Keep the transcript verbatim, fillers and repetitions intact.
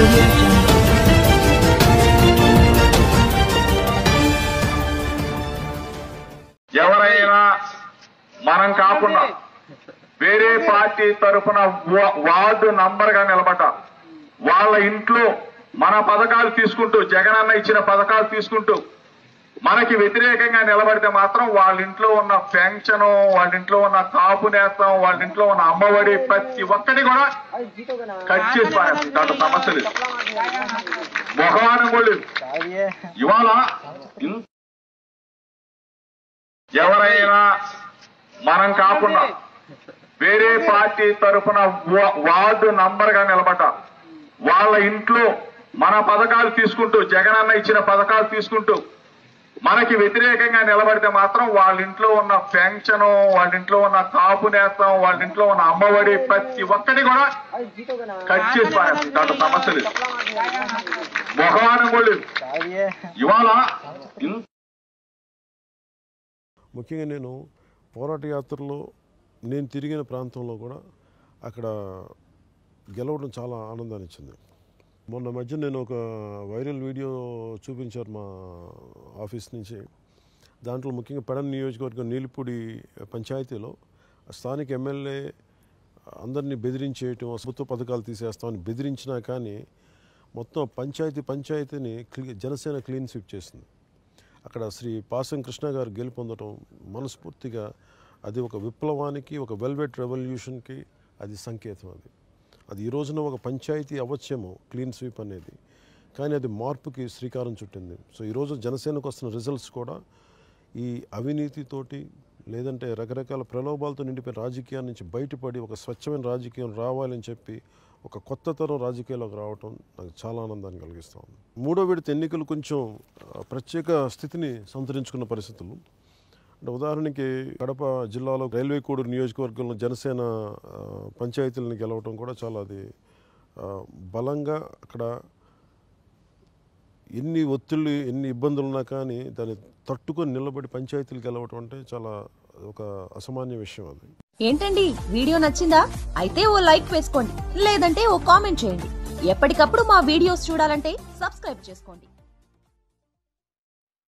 ఎవరైనా మనం కాకుండా వేరే పార్టీ తరఫున వార్డు నంబర్ గా నిలబడ్డ వాళ్ళ ఇంట్లో మన పథకాలు తీసుకుంటూ జగనన్న ఇచ్చిన పథకాలు తీసుకుంటూ మనకి వ్యతిరేకంగా నిలబడితే మాత్రం వాళ్ళ ఇంట్లో ఉన్న పెన్షన్, వాళ్ళ ఇంట్లో ఉన్న కాపు నేస్తం, వాళ్ళ ఇంట్లో ఉన్న అమ్మఒడి ప్రతి ఒక్కటి కూడా కట్ చేసి పారేస్తుంది. దాంట్లో సమస్య లేదు, మొహమానం కూడా లేదు. ఇవాళ ఎవరైనా మనం కాకుండా వేరే పార్టీ తరఫున వార్డు నంబర్ గా నిలబడ్డ వాళ్ళ ఇంట్లో మన పథకాలు తీసుకుంటూ జగనన్న ఇచ్చిన పథకాలు తీసుకుంటూ మనకి వ్యతిరేకంగా నిలబడితే మాత్రం వాళ్ళ ఇంట్లో ఉన్న పెన్షన్, వాళ్ళ ఇంట్లో ఉన్న కాపు నేస్తం, వాళ్ళ ఇంట్లో ఉన్న అమ్మఒడి ప్రతి ఒక్కటి కూడా కట్ చేసి పారేస్తుంది. దాంట్లో సమస్య లేదు, మొహమానం కూడా లేదు. ఇవాళ ముఖ్యంగా నేను పోరాట యాత్రలో నేను తిరిగిన ప్రాంతంలో కూడా అక్కడ గెలవడం చాలా ఆనందాన్ని ఇచ్చింది. మొన్న మధ్య నేను ఒక వైరల్ వీడియో చూపించారు మా ఆఫీస్ నుంచి. దాంట్లో ముఖ్యంగా పెడన్ నియోజకవర్గం నీలిపూడి పంచాయతీలో స్థానిక ఎమ్మెల్యే అందరినీ బెదిరించేయటం, ప్రభుత్వ పథకాలు తీసేస్తామని బెదిరించినా కానీ మొత్తం పంచాయతీ పంచాయతీని క్లీ జనసేన క్లీన్ స్వీప్ చేసింది. అక్కడ శ్రీ పాసం కృష్ణ గారు గెలుపొందడం మనస్ఫూర్తిగా అది ఒక విప్లవానికి, ఒక వెల్వెట్ రెవల్యూషన్కి అది సంకేతం. అది అది ఈ రోజున ఒక పంచాయతీ అవశ్యము క్లీన్ స్వీప్ అనేది, కానీ అది మార్పుకి శ్రీకారం చుట్టింది. సో ఈరోజు జనసేనకు వస్తున్న రిజల్ట్స్ కూడా ఈ అవినీతితోటి లేదంటే రకరకాల ప్రలోభాలతో నిండిపోయిన రాజకీయాల నుంచి బయటపడి ఒక స్వచ్ఛమైన రాజకీయం రావాలని చెప్పి ఒక కొత్త తరం రాజకీయాల్లోకి రావటం నాకు చాలా ఆనందాన్ని కలిగిస్తూ ఉంది. మూడో విడత ఎన్నికలు కొంచెం ప్రత్యేక స్థితిని సంతరించుకున్న పరిస్థితులు. అంటే ఉదాహరణకి కడప జిల్లాలో రైల్వే కోడూరు నియోజకవర్గంలో జనసేన పంచాయతీలను గెలవటం కూడా చాలా అది బలంగా అక్కడ ఎన్ని ఒత్తిళ్ళు ఎన్ని ఇబ్బందులు ఉన్నా కానీ దాన్ని తట్టుకొని నిలబడి పంచాయతీలు గెలవటం అంటే చాలా ఒక అసామాన్య విషయం. అది ఏంటండి, వీడియో నచ్చిందా? అయితే ఓ లైక్ వేసుకోండి, లేదంటే ఓ కామెంట్ చేయండి. ఎప్పటికప్పుడు మా వీడియోస్ చూడాలంటే సబ్స్క్రైబ్ చేసుకోండి.